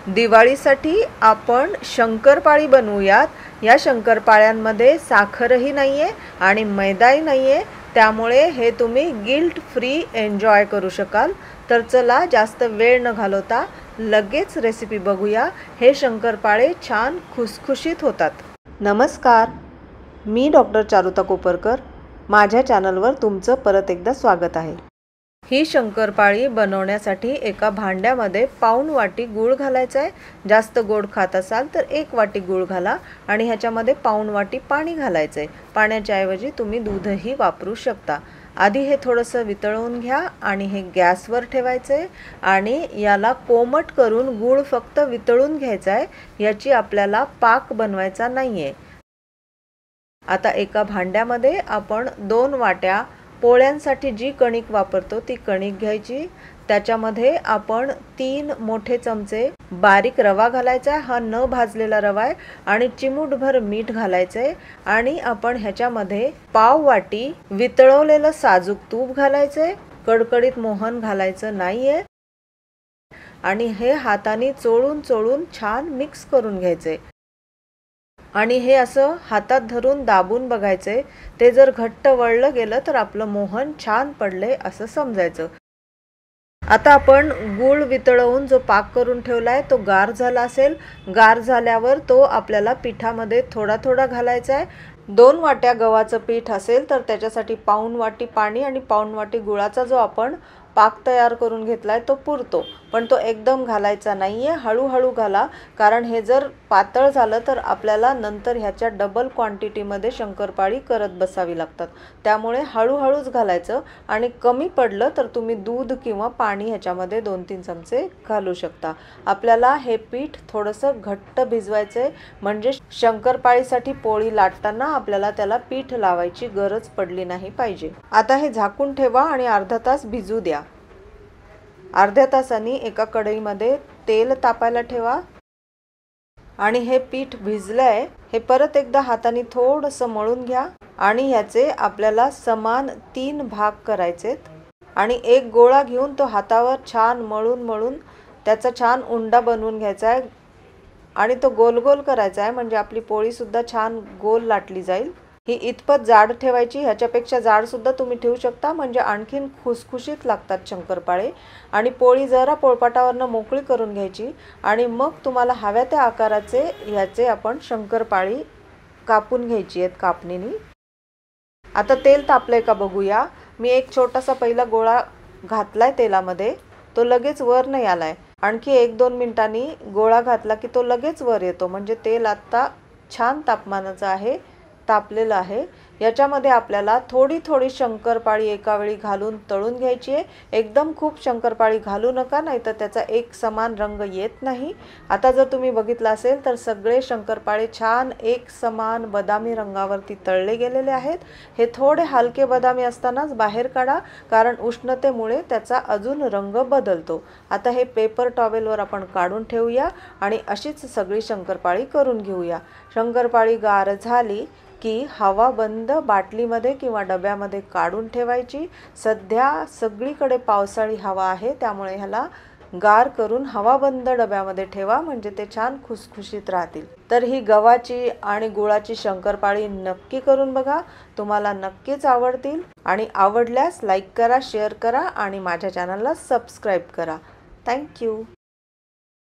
दिवाळीसाठी आपण शंकरपाळी बनवूयात। या शंकरपाळ्यांमध्ये साखरही नाहीये आणि मैदाही नाहीये, त्यामुळे हे तुम्ही गिल्ट फ्री एन्जॉय करू शकाल। तर चला जास्त वेळ न घालवता लगेच रेसिपी बघूया। हे शंकरपाळे छान खुसखुशीत होतात। नमस्कार, मी डॉक्टर चारुता कोपरकर। माझ्या चॅनलवर तुमचं परत एकदा स्वागत आहे। ही शंकरपाळी बनवण्यासाठी एका भांड्यामध्ये पाऊण वाटी गूळ घालायचा आहे। जास्त गोड खात असाल तर 1 वाटी गूळ घाला आणि ह्याच्यामध्ये पाऊण वाटी पाणी घालायचं आहे। पाण्याच्या ऐवजी तुम्ही दूधही वापरू शकता। आधी हे थोडंसं वितळवून घ्या आणि हे गॅसवर ठेवायचं आहे आणि याला कोमट करून गूळ फक्त वितळून घ्यायचा आहे। याची आपल्याला पाक बनवायचा नाहीये। आता एका भांड्यामध्ये आपण 2 वाट्या पोळ्यांसाठी जी कणिक वापरतो ती कणिक घ्यायची। त्याच्यामध्ये आपण 3 मोठे चमचे बारीक रवा घालायचा। हा न भाजलेला रवा आहे आणि चिमूटभर मीठ घालायचे आणि आपण ह्याच्यामध्ये पाव वाटी वितळवलेलं साजूक तूप घालायचे। कडकडीत मोहन घालायचं नाहीये आणि हे हाताने चोळून चोळून छान मिक्स करून घ्यायचे आणि हे असं हातात धरून दाबून बघायचे। ते जर घट्ट वळलं गेलं तर आपलं मोहन छान पडले असं समजायचं। आता आपण गूळ वितळवून जो पाक करून ठेवलाय तो गार झाला असेल। गार झाल्यावर तो आपल्याला पिठामध्ये थोडा थोडा घालायचा आहे। 2 वाट्या गव्हाचं पीठ असेल तर त्याच्यासाठी पाऊण वाटी पाणी आणि पाऊण वाटी गुळाचा जो आपण पाक तयार करून घेतलाय तो पुरतो, पण तो एकदम घालायचा नाहीये। हळूहळू घाला, कारण हे जर पातळ झालं तर आपल्याला नंतर ह्याच्या डबल क्वांटिटीमध्ये शंकरपाळी करत बसावी लागतात। त्यामुळे हळूहळूच घालायचं आणि कमी पडलं तर तुम्ही दूध किंवा पाणी ह्याच्यामध्ये 2-3 चमचे घालू शकता। आपल्याला हे पीठ थोडंसं घट्ट भिजवायचंय, म्हणजे शंकरपाळीसाठी पोळी लाटताना आपल्याला त्याला पीठ लावायची गरज पडली नाही पाहिजे। आता हे झाकून ठेवा आणि अर्धा तास भिजू द्या। अर्ध्या तासांनी एका कढईमध्ये तेल तापायला ठेवा आणि हे पीठ भिजलंय हे परत एकदा हाताने थोडंसं मळून घ्या आणि ह्याचे आपल्याला समान 3 भाग करायचेत आणि एक गोळा घेऊन तो हातावर छान मळून मळून त्याचा छान उंडा बनवून घ्यायचा आहे आणि तो गोल गोल करायचा आहे, म्हणजे आपली पोळी सुद्धा छान गोल लाटली जाईल। ही इतपत जाड ठेवायची, ह्याच्यापेक्षा जाड सुद्धा तुम्ही ठेवू शकता, म्हणजे आणखीन खुसखुशीत लागतात शंकरपाळे। आणि पोळी जरा पोळपाटावरनं मोकळी करून घ्यायची आणि मग तुम्हाला हव्या त्या आकाराचे ह्याचे आपण शंकरपाळी कापून घ्यायची आहेत कापणीने। आता तेल तापलंय का बघूया। मी एक छोटासा पहिला गोळा घातलाय तेलामध्ये, तो लगेच वर नाही आलाय। आणखी 1-2 मिनिटांनी गोळा घातला की तो लगेच वर येतो, म्हणजे तेल आता छान तापमानाचं आहे, तापलेलं आहे। याच्यामध्ये आपल्याला थोडी थोडी शंकरपाळी एका वेळी घालून तळून घ्यायची आहे। एकदम खूप शंकरपाळी घालू नका, नाहीतर त्याचा एक समान रंग येत नाही। आता जर तुम्ही बघितलं असेल तर सगळे शंकरपाळे छान एक समान बदामी रंगावरती तळले गेलेले आहेत। हे थोडे हलके बदामी असतानाच बाहेर काढा, कारण उष्णतेमुळे त्याचा अजून रंग बदलतो। आता हे पेपर टॉवेलवर आपण काढून ठेवूया आणि अशीच सगळी शंकरपाळी करून घेऊया। शंकरपाळी गार झाली की हवा बंद बाटलीमध्ये किंवा डब्यामध्ये काढून ठेवायची। सध्या सगळीकडे पावसाळी हवा आहे, त्यामुळे ह्याला गार करून हवा बंद डब्यामध्ये ठेवा, म्हणजे ते छान खुसखुशीत राहतील। तर ही गव्हाची आणि गुळाची शंकरपाळी नक्की करून बघा, तुम्हाला नक्कीच आवडतील आणि आवडल्यास लाईक करा, शेअर करा आणि माझ्या चॅनलला सबस्क्राईब करा। थँक्यू।